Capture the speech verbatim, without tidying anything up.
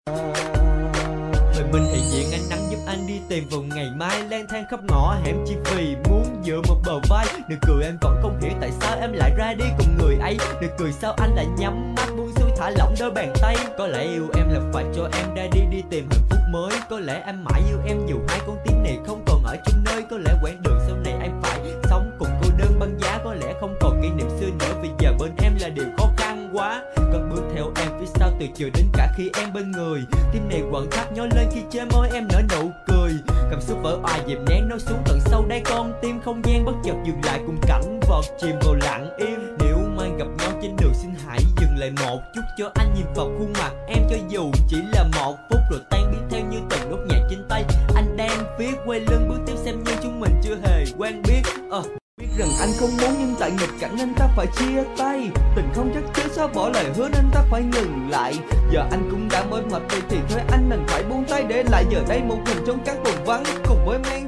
Đời mình hiện diện ánh nắng giúp anh đi tìm vào ngày mai, lang thang khắp ngõ hẻm chỉ vì muốn dựa một bờ vai. Nụ cười em còn không hiểu tại sao em lại ra đi cùng người ấy. Nụ cười sao anh lại nhắm mắt buông xuôi thả lỏng đôi bàn tay. Có lẽ yêu em là phải cho em ra đi đi tìm hạnh phúc mới. Có lẽ em mãi yêu em dù hai con tim này không còn ở chung nơi. Có lẽ quãng đường sau này em phải sống cùng cô đơn băng giá. Có lẽ không còn kỷ niệm xưa nữa vì giờ bên em là điều khó khăn quá. Cất bước theo em phía sau từ chiều đến cả khi em bên người. Tim này quặn thắt nhói lên khi trên môi em nở nụ cười. Cảm xúc vỡ òa dìm nén nó xuống tận sâu đáy con tim. Không gian bất chợt dừng lại cùng cảnh vật chìm vào lặng im. Nếu mai gặp nhau trên đường xin hãy dừng lại một chút cho anh nhìn vào khuôn mặt em. Cho dù chỉ là một phút rồi tan biến theo như từng nốt nhạc trên tay. Anh đang viết quay lưng bước tiếp xem như chúng mình chưa hề quen biết. uh. Biết rằng anh không muốn nhưng tại nghịch cảnh nên ta phải chia tay. Tình không chắc chắn sao bỏ lời hứa nên ta phải ngừng lại. Giờ anh cũng đã mỏi mệt vậy thì thôi anh đành phải buông tay để lại giờ đây một mình trong các vùng vắng cùng với men